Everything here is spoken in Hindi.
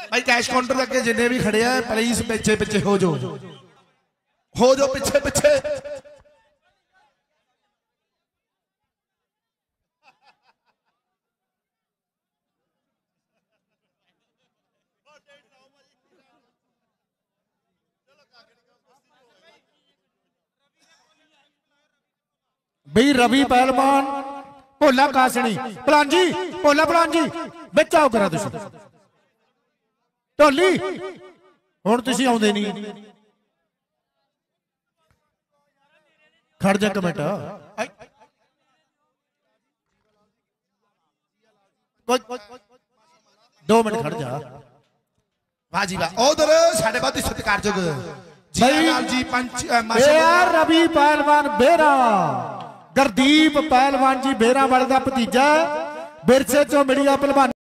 भाई कैश काउंटर अगे जिन्ने भी खड़े हैं प्लीज पिछे पिछे हो जाओ पिछे पिछे। भाई रवि पहलवान भोला कासनी भलान जी भोला भलान जी बिच आओ करा तुम ढोली हुण तुसीं आउंदे नहीं खड़ जा एक मिनट 2 मिनट खड़ जा। वाह जी वाह उधर साढ़े बहुत सत्कारयोग जी पंच रवि पहलवान बेरा गुरदीप पहलवान जी बेरा वाले का भतीजा बिरसे चो मिलिया पहलवान।